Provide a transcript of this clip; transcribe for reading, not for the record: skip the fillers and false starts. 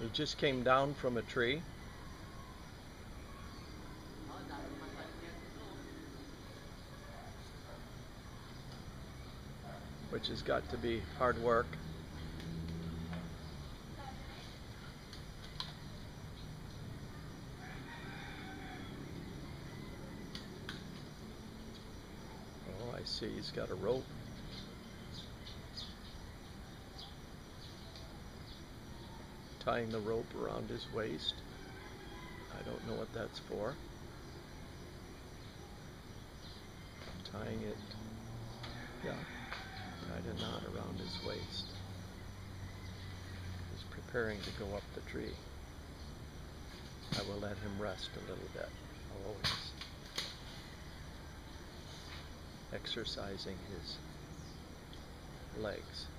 He just came down from a tree. Which has got to be hard work. Oh, I see he's got a rope. Tying the rope around his waist. I don't know what that's for. Tying it, yeah, tied a knot around his waist. He's preparing to go up the tree. I will let him rest a little bit. Oh, he's exercising his legs.